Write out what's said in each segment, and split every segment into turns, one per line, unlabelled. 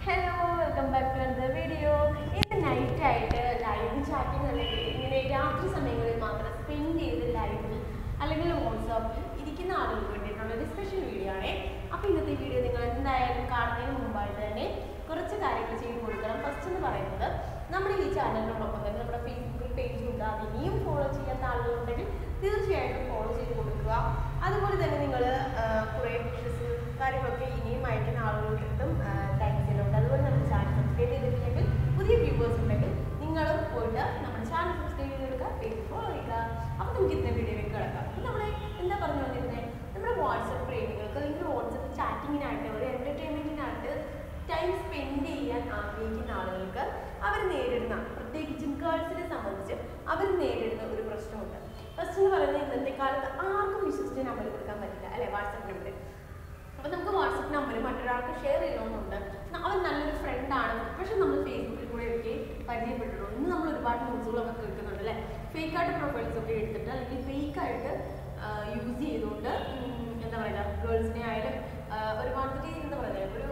Hello, welcome back to another video. In night live chatting ഇങ്ങനെ രാത്രി സമയങ്ങളിൽ മാത്രം സ്പെൻഡ് ചെയ്ത് ലൈവിൽ അല്ലെങ്കിൽ വാട്സാപ്പിൽ ഇരിക്കുന്ന ആളുകൾക്ക് വേണ്ടിയിട്ടുള്ള ഒരു സ്പെഷ്യൽ വീഡിയോ ആണ്. അപ്പോൾ ഇന്നത്തെ വീഡിയോ നിങ്ങൾ എന്തായാലും കാണുന്നതിന് മുമ്പായിട്ട് തന്നെ കുറച്ച് കാര്യങ്ങൾ ചെയ്ത് കൊടുക്കണം. ഫസ്റ്റ് എന്ന് പറയുന്നത് നമ്മുടെ ഈ ചാനലിനോടൊപ്പം തന്നെ നമ്മുടെ ഫേസ്ബുക്കിൽ പേജ് ഉണ്ട്. അത് ഇനിയും ഫോളോ ചെയ്യാത്ത ആളുകളുണ്ടെങ്കിൽ തീർച്ചയായിട്ടും ഫോളോ ചെയ്ത് കൊടുക്കുക. അതുപോലെ തന്നെ നിങ്ങൾ കുറേ വിഷസ് കാര്യങ്ങളൊക്കെ ഇനിയും അയക്കുന്ന ആളുകൾക്കും താങ്ക്സ് ചെയ്യുന്നുണ്ട്. അതുപോലെ നമ്മുടെ ചാനൽ സബ്സ്ക്രൈബ് ചെയ്തിട്ടുണ്ടെങ്കിൽ പുതിയ വ്യൂവേഴ്സ് ഉണ്ടെങ്കിൽ നിങ്ങളും പോയിട്ട് നമ്മുടെ ചാനൽ സബ്സ്ക്രൈബ് ചെയ്തെടുക്കുക, പേജ് ഫോളോ ചെയ്യുക. അപ്പോൾ നമുക്ക് ഇന്നത്തെ വീഡിയോയിലേക്ക് കിടക്കാം. അപ്പോൾ നമ്മൾ എന്താ പറഞ്ഞു വന്നിരുന്നത്, നമ്മുടെ വാട്സപ്പ് പ്രേമികൾക്ക് അല്ലെങ്കിൽ വാട്സപ്പ് ചാറ്റിങ്ങിനായിട്ട് ഒരു എൻ്റർടൈൻമെൻറ്റിനായിട്ട് ടൈം സ്പെൻഡ് ചെയ്യാൻ ആഗ്രഹിക്കുന്ന ആളുകൾക്ക് അവർ നേരിടുന്ന, പ്രത്യേകിച്ചും ഗേൾസിനെ സംബന്ധിച്ച് അവർ നേരിടുന്ന ഒരു പ്രശ്നമുണ്ട്. ഫസ്റ്റ് എന്ന് പറയുന്നത് ഇന്നത്തെ കാലത്ത് ആർക്കും വിശ്വസിച്ച് നമ്പർ കൊടുക്കാൻ പറ്റില്ല അല്ലേ, വാട്സപ്പ് നമ്പർ. അപ്പോൾ നമുക്ക് വാട്സപ്പ് നമ്പർ മറ്റൊരാൾക്ക് ഷെയർ ചെയ്യണമെന്നുണ്ട്. അവൻ നല്ലൊരു ഫ്രണ്ടാണ്, പക്ഷെ നമ്മൾ ഫേസ്ബുക്കിൽ കൂടെ ഒക്കെ പരിചയപ്പെട്ടിട്ടുള്ളൂ. ഇന്ന് നമ്മൾ ഒരുപാട് ന്യൂസുകളൊക്കെ കേൾക്കുന്നുണ്ട് അല്ലേ, ഫേക്കായിട്ട് പ്രൊഫൈൽസ് ഒക്കെ എടുത്തിട്ട് അല്ലെങ്കിൽ ഫേക്കായിട്ട് യൂസ് ചെയ്തുകൊണ്ട് എന്താ പറയുക, ഗേൾസിനെ ആയാലും ഒരുമാതിരി എന്താ പറയുക, ഒരു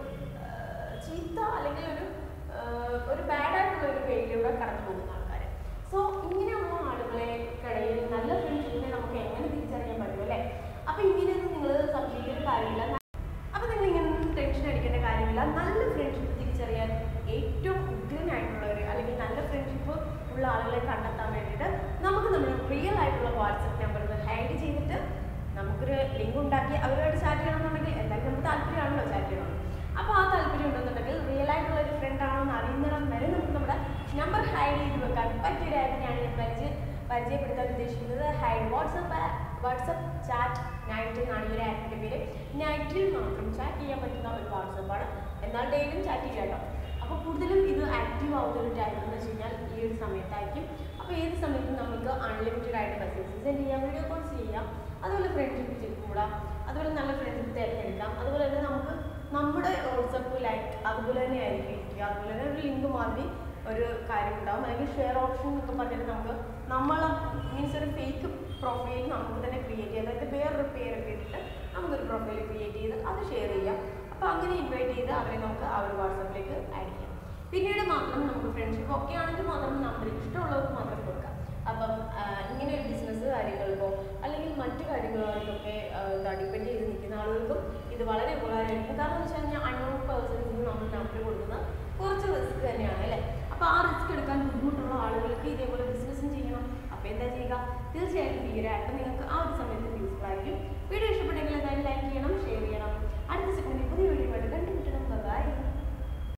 ചീത്ത അല്ലെങ്കിൽ ഒരു ബാഡായിട്ടുള്ള ഒരു വേയിലൂടെ കടന്നു പോകുന്ന ആൾക്കാർ. സോ ഇങ്ങനെയുള്ള ആളുകളെക്കിടയിൽ നല്ല ഫ്രണ്ട്ഷിപ്പിനെ നമുക്ക് എങ്ങനെ തിരിച്ചറിയാൻ പറ്റും അല്ലേ. അപ്പോൾ ഇങ്ങനെയൊന്നും നിങ്ങൾ സംശയിക്കേണ്ട കാര്യമില്ല. അപ്പോൾ നിങ്ങൾ ഇങ്ങനൊന്നും ടെൻഷൻ അടിക്കേണ്ട കാര്യമില്ല. നല്ല ഫ്രണ്ട്ഷിപ്പ് തിരിച്ചറിയാൻ ഏറ്റവും ഉഗ്രനായിട്ടുള്ളവർ അല്ലെങ്കിൽ നല്ല ഫ്രണ്ട്ഷിപ്പ് ഉള്ള ആളുകളെ കണ്ടെത്താൻ വേണ്ടിയിട്ട് നമുക്ക് നമ്മുടെ റിയൽ ആയിട്ടുള്ള വാട്സപ്പ് നമ്പർ ഹൈഡ് ചെയ്തിട്ട് നമുക്കൊരു ലിങ്ക് ഉണ്ടാക്കി അവരോട് ചാറ്റ് ചെയ്യണമെന്നുണ്ടെങ്കിൽ എന്തായാലും നമുക്ക് താല്പര്യമാണല്ലോ ചാറ്റ് ചെയ്യണം. അപ്പോൾ ആ താല്പര്യം ഉണ്ടെന്നുണ്ടെങ്കിൽ റിയൽ ആയിട്ടുള്ള ഒരു ഫ്രണ്ട് ആണെന്ന് അറിയുന്നിടം വരെ നമുക്ക് നമ്മുടെ നമ്പർ ഹൈഡ് ചെയ്ത് വെക്കാൻ പറ്റിയൊരു ആപ്പിനെയാണ് ഞാൻ പരിചയപ്പെടുത്താൻ ഉദ്ദേശിക്കുന്നത്. ഹൈഡ് വാട്സപ്പ് ചാറ്റ് നൈറ്റ് എന്നാണ് ഈ ഒരു ആപ്പിൻ്റെ പേര്. നൈറ്റിൽ മാത്രം ചാറ്റ് ചെയ്യാൻ പറ്റുന്ന ഒരു വാട്സപ്പാണ്, എന്നാൽ ഡെയിലിയും ചാറ്റ് ചെയ്യാം കേട്ടോ. അപ്പോൾ കൂടുതലും ഇത് ആക്റ്റീവ് ആവുന്ന ഒരു ടൈം എന്ന് വെച്ച് കഴിഞ്ഞാൽ ഈ ഒരു സമയത്തായിരിക്കും. അപ്പോൾ ഏത് സമയത്തും നമുക്ക് അൺലിമിറ്റഡ് ആയിട്ട് മെസ്സേജ് സെൻഡ് ചെയ്യാം, വീഡിയോ കോൾസ് ചെയ്യാം, അതുപോലെ ഫ്രണ്ട്ഷിപ്പ് ചെയ്ത് കൂടാം, അതുപോലെ നല്ല ഫ്രണ്ട്ഷിപ്പ് തിരഞ്ഞെടുക്കാം. അതുപോലെ തന്നെ നമുക്ക് നമ്മുടെ വാട്സപ്പ് ലൈക്ക് അതുപോലെ തന്നെ ആയിരിക്കും ഇരിക്കുക. അതുപോലെ തന്നെ ഒരു ലിങ്ക് മാതിരി ഒരു കാര്യം ഉണ്ടാവും, അല്ലെങ്കിൽ ഷെയർ ഓപ്ഷൻ എന്നൊക്കെ പറഞ്ഞിട്ട് നമുക്ക് മീൻസ് ഒരു ഫേക്ക് പ്രൊഫൈൽ നമുക്ക് തന്നെ ക്രിയേറ്റ് ചെയ്യാം. അതായത് വേറൊരു പേരൊക്കെ ഇട്ടിട്ട് നമുക്കൊരു പ്രൊഫൈൽ ക്രിയേറ്റ് ചെയ്ത് അത് ഷെയർ ചെയ്യാം. അപ്പോൾ അങ്ങനെ ഇൻവൈറ്റ് ചെയ്ത് അവരെ നമുക്ക് ആ ഒരു വാട്സപ്പിലേക്ക് ആഡ് ചെയ്യാം. പിന്നീട് മാത്രം നമുക്ക് ഫ്രണ്ട്ഷിപ്പ് ഒക്കെ ആണെങ്കിൽ മാത്രം നമ്പർ ഇഷ്ടമുള്ളവർക്ക് മാത്രം കൊടുക്കാം. അപ്പം ഇങ്ങനെ ഒരു ബിസിനസ് കാര്യങ്ങൾക്കോ അല്ലെങ്കിൽ മറ്റു കാര്യങ്ങളുമായിട്ടൊക്കെ ഡിപ്പെൻഡ് ചെയ്ത് നിൽക്കുന്ന ആളുകൾക്കും ഇത് വളരെ ഉപകാരമായിരിക്കും. കാരണം എന്ന് വെച്ച് കഴിഞ്ഞാൽ അൺനോൺ പേഴ്സൺസിന് നമ്മൾ നമ്പർ കൊടുക്കുന്നത് കുറച്ച് റിസ്ക് തന്നെയാണ് അല്ലേ. അപ്പോൾ ആ റിസ്ക് എടുക്കാൻ ബുദ്ധിമുട്ടുള്ള ആളുകൾക്ക് ഇതേപോലെ ബിസിനസ്സും ചെയ്യണം. അപ്പോൾ എന്താ ചെയ്യുക, തീർച്ചയായിട്ടും ഈ ഒരു ആപ്പ് നിങ്ങൾ